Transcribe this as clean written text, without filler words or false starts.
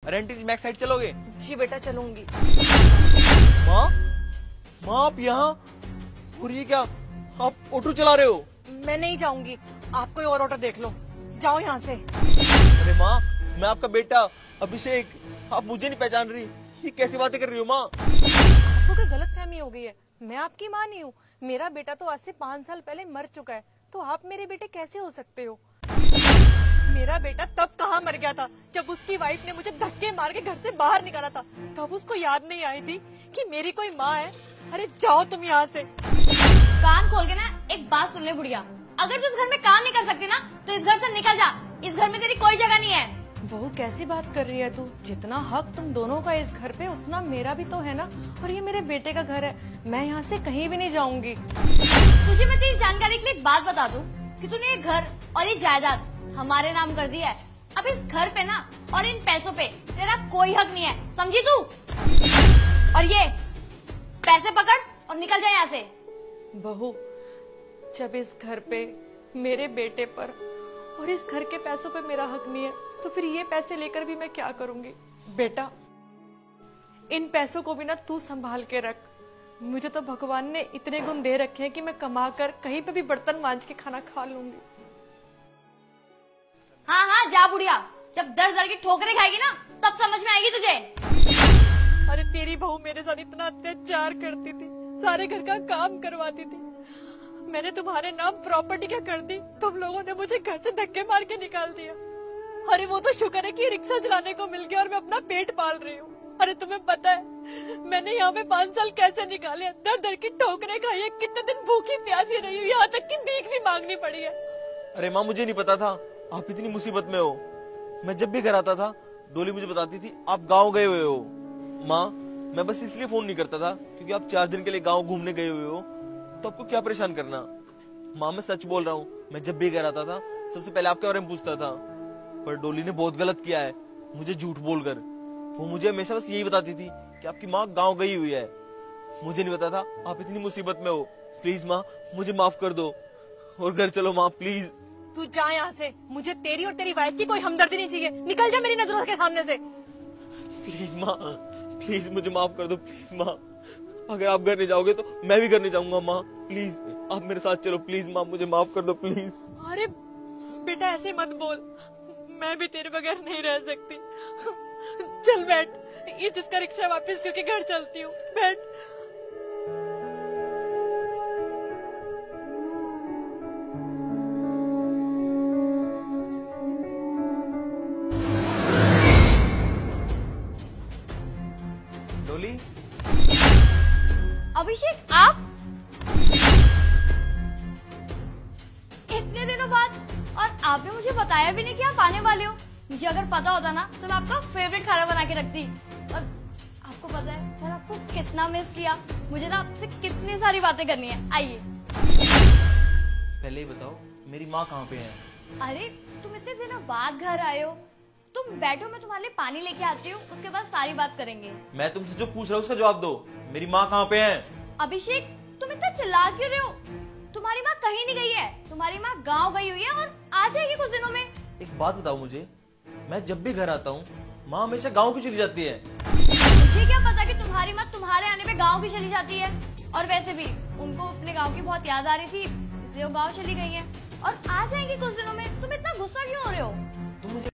रेंटेज max side चलोगे? जी बेटा चलूंगी। माँ, माँ आप यहाँ? और ये क्या, आप ऑटो चला रहे हो? मैं नहीं जाऊंगी, आप कोई और ऑटो देख लो, जाओ यहाँ से। अरे माँ, मैं आपका बेटा अभिषेक, आप मुझे नहीं पहचान रही? ये कैसी बातें कर रही हो माँ? आपको कोई गलतफहमी हो गई है, मैं आपकी माँ नहीं हूँ। मेरा बेटा तो आज से 5 साल पहले मर चुका है, तो आप मेरे बेटे कैसे हो सकते हो? मेरा बेटा तब कहाँ मर गया था, जब उसकी वाइफ ने मुझे धक्के मार के घर से बाहर निकाला था। तब उसको याद नहीं आई थी कि मेरी कोई माँ है। अरे जाओ तुम यहाँ से। कान खोल के ना एक बात सुन ले बुढ़िया, अगर तू इस घर में काम नहीं कर सकती ना तो इस घर से निकल जा। इस घर में तेरी कोई जगह नहीं है। बहू कैसी बात कर रही है तू? जितना हक तुम दोनों का इस घर पे, उतना मेरा भी तो है ना। और ये मेरे बेटे का घर है, मैं यहाँ से कहीं भी नहीं जाऊंगी। तुझे मैं तेरी जानकारी के लिए एक बात बता दूं कि तूने ये घर और ये जायदाद हमारे नाम कर दिया है। अब इस घर पे ना और इन पैसों पे तेरा कोई हक नहीं है, समझी तू? और ये पैसे पकड़ और निकल जा यहाँ से। बहू, जब इस घर पे, मेरे बेटे पर और इस घर के पैसों पे मेरा हक नहीं है, तो फिर ये पैसे लेकर भी मैं क्या करूंगी? बेटा, इन पैसों को भी ना तू संभाल के रख। मुझे तो भगवान ने इतने गुण दे रखे हैं कि मैं कमा कर कहीं पे भी बर्तन मांज के खाना खा लूंगी। हाँ हाँ जा बुढ़िया, जब दर दर की ठोकरें खाएगी ना तब समझ में आएगी तुझे। अरे तेरी बहू मेरे साथ इतना अत्याचार करती थी, सारे घर का काम करवाती थी। मैंने तुम्हारे नाम प्रॉपर्टी क्या कर दी, तुम लोगों ने मुझे घर से धक्के मार के निकाल दिया। अरे वो तो शुक्र है कि रिक्शा चलाने को मिल गया और मैं अपना पेट पाल रही हूँ। अरे तुम्हें पता है मैंने यहाँ पे 5 साल कैसे निकाले? दर दर की ठोकरें खाई है, कितने दिन भूखी प्यासी रही हूँ, यहाँ तक कि भीख भी मांगनी पड़ी है। अरे माँ, मुझे नहीं पता था आप इतनी मुसीबत में हो। मैं जब भी घर आता था डोली मुझे बताती थी आप गाँव गए हुए हो। माँ, मैं बस इसलिए फोन नहीं करता था क्योंकि आप 4 दिन के लिए गाँव घूमने गए हुए हो, तो आपको क्या परेशान करना। माँ मैं सच बोल रहा हूँ, मैं जब भी घर आता था सबसे पहले आपके बारे में पूछता था। पर डोली ने बहुत गलत किया है मुझे झूठ बोलकर। वो मुझे हमेशा बस यही बताती थी कि आपकी माँ गाँव गई हुई है। मुझे नहीं पता था आप इतनी मुसीबत में हो। प्लीज माँ, मुझे माफ कर दो और घर चलो माँ, प्लीज। तू जा यहाँ से, मुझे तेरी और तेरी वाइफ की कोई हमदर्दी नहीं चाहिए। निकल जा मेरी नजरों के सामने से। प्लीज माँ, प्लीज मुझे माफ कर दो प्लीज माँ। अगर आप घर नहीं जाओगे तो मैं भी घर नहीं जाऊंगा माँ। प्लीज आप मेरे साथ चलो प्लीज माँ, मुझे माफ कर दो प्लीज। अरे बेटा ऐसे मत बोल, मैं भी तेरे बगैर नहीं रह सकती। चल बैठ, ये जिसका रिक्शा वापस करके घर चलती हूँ। बैठ। डोली, अभिषेक आप इतने दिनों बाद, और आपने मुझे बताया भी नहीं कि आप आने वाले हो। मुझे अगर पता होता ना तो मैं आपका फेवरेट खाना बना के रखती। और आपको पता है मैंने आपको कितना मिस किया। मुझे ना आपसे कितनी सारी बातें करनी है। आइए। पहले ही बताओ मेरी माँ कहाँ पे है? अरे तुम इतने दिनों बाद घर आए हो, तुम बैठो, मैं तुम्हारे लिए पानी लेके आती हूँ, उसके बाद सारी बात करेंगे। मैं तुमसे जो पूछ रहा हूँ उसका जवाब दो। मेरी माँ कहाँ पे है? अभिषेक तुम इतना चिल्ला क्यों रहे हो? तुम्हारी माँ कहीं नहीं गई है, तुम्हारी माँ गाँव गई हुई है और आ जाएगी कुछ दिनों में। एक बात बताओ मुझे, मैं जब भी घर आता हूँ माँ हमेशा गाँव क्यों चली जाती है? मुझे क्या पता कि तुम्हारी माँ तुम्हारे आने पे गाँव की चली जाती है। और वैसे भी उनको अपने गाँव की बहुत याद आ रही थी, इसलिए वो गाँव चली गई है और आ जाएंगी कुछ दिनों में। तुम इतना गुस्सा क्यों हो रहे हो? तुम मुझे